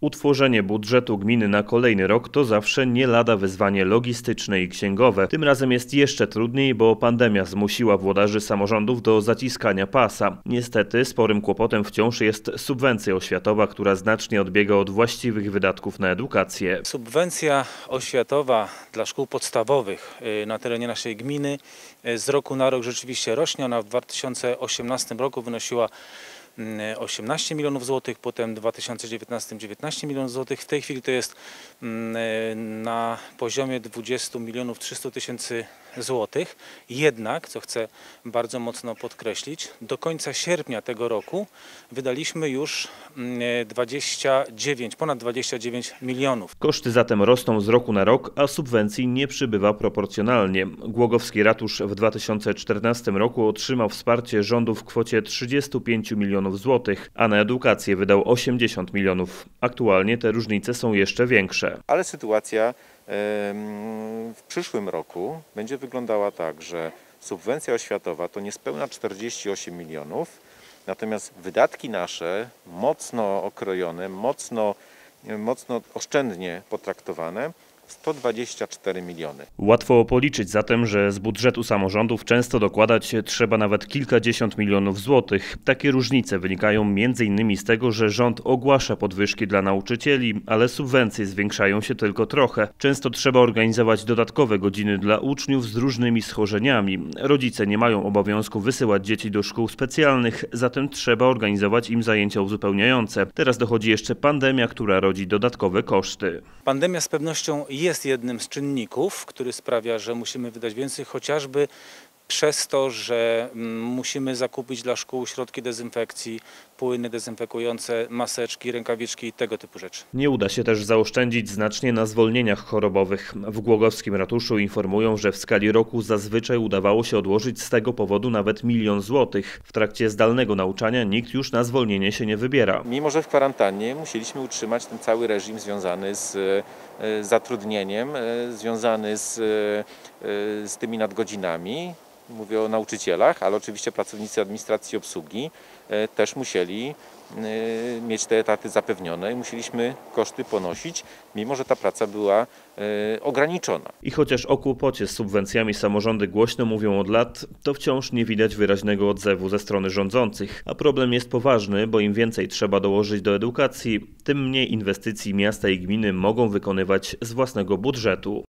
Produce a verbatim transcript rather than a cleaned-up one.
Utworzenie budżetu gminy na kolejny rok to zawsze nie lada wyzwanie logistyczne i księgowe. Tym razem jest jeszcze trudniej, bo pandemia zmusiła włodarzy samorządów do zaciskania pasa. Niestety sporym kłopotem wciąż jest subwencja oświatowa, która znacznie odbiega od właściwych wydatków na edukację. Subwencja oświatowa dla szkół podstawowych na terenie naszej gminy z roku na rok rzeczywiście rośnie. Ona w dwa tysiące osiemnastym roku wynosiła osiemnaście milionów złotych, potem w dwa tysiące dziewiętnastym dziewiętnaście milionów złotych. W tej chwili to jest na poziomie dwudziestu milionów trzystu tysięcy złotych. Jednak, co chcę bardzo mocno podkreślić, do końca sierpnia tego roku wydaliśmy już dwadzieścia dziewięć, ponad dwadzieścia dziewięć milionów. Koszty zatem rosną z roku na rok, a subwencji nie przybywa proporcjonalnie. Głogowski ratusz w dwa tysiące czternastym roku otrzymał wsparcie rządu w kwocie trzydziestu pięciu milionów złotych, a na edukację wydał osiemdziesiąt milionów. Aktualnie te różnice są jeszcze większe. Ale sytuacja w przyszłym roku będzie wyglądała tak, że subwencja oświatowa to niespełna czterdzieści osiem milionów, natomiast wydatki nasze mocno okrojone, mocno, mocno oszczędnie potraktowane sto dwadzieścia cztery miliony. Łatwo policzyć zatem, że z budżetu samorządów często dokładać trzeba nawet kilkadziesiąt milionów złotych. Takie różnice wynikają między innymi z tego, że rząd ogłasza podwyżki dla nauczycieli, ale subwencje zwiększają się tylko trochę. Często trzeba organizować dodatkowe godziny dla uczniów z różnymi schorzeniami. Rodzice nie mają obowiązku wysyłać dzieci do szkół specjalnych, zatem trzeba organizować im zajęcia uzupełniające. Teraz dochodzi jeszcze pandemia, która rodzi dodatkowe koszty. Pandemia z pewnością jest jednym z czynników, który sprawia, że musimy wydać więcej, chociażby przez to, że musimy zakupić dla szkół środki dezynfekcji, płyny dezynfekujące, maseczki, rękawiczki i tego typu rzeczy. Nie uda się też zaoszczędzić znacznie na zwolnieniach chorobowych. W Głogowskim ratuszu informują, że w skali roku zazwyczaj udawało się odłożyć z tego powodu nawet milion złotych. W trakcie zdalnego nauczania nikt już na zwolnienie się nie wybiera. Mimo że w kwarantannie musieliśmy utrzymać ten cały reżim związany z zatrudnieniem, związany z, z tymi nadgodzinami. Mówię o nauczycielach, ale oczywiście pracownicy administracji i obsługi też musieli mieć te etaty zapewnione i musieliśmy koszty ponosić, mimo że ta praca była ograniczona. I chociaż o kłopocie z subwencjami samorządy głośno mówią od lat, to wciąż nie widać wyraźnego odzewu ze strony rządzących. A problem jest poważny, bo im więcej trzeba dołożyć do edukacji, tym mniej inwestycji miasta i gminy mogą wykonywać z własnego budżetu.